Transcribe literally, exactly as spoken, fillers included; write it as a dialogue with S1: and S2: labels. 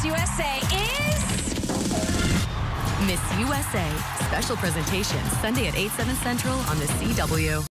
S1: U S A is...
S2: Miss U S A. Special presentation Sunday at eight, seven Central on the C W.